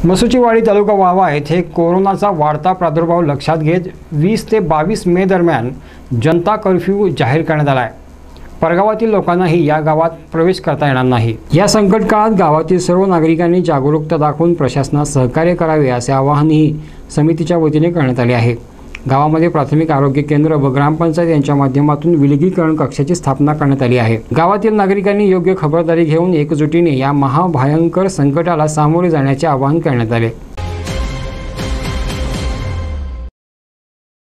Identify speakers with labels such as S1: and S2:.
S1: मसुचीवाडी तालुका वाळवा येथे कोरोनाचा वाढता प्रादुर्भाव लक्षात घेत 20 ते 22 मे दरम्यान जनता कर्फ्यू जाहीर करण्यात आला आहे। परगावातील लोकांनाही या गावात प्रवेश करता येणार नाही। या संकट काळात गावातील सर्व नागरिकांनी जागरूकता दाखवून प्रशासनास सहकार्य करावे असे आवाहनही समितीच्या वतीने करण्यात आले आहे। गावामध्ये प्राथमिक आरोग्य केंद्र व ग्रामपंचायत यांच्या माध्यमातून विलगीकरण कक्षाची स्थापना करण्यात आली आहे। गावातील नागरिकांनी योग्य खबरदारी घेऊन एकजुटीने या महाभयंकर संकटाला सामोरे जाण्याचे आवाहन करण्यात आले।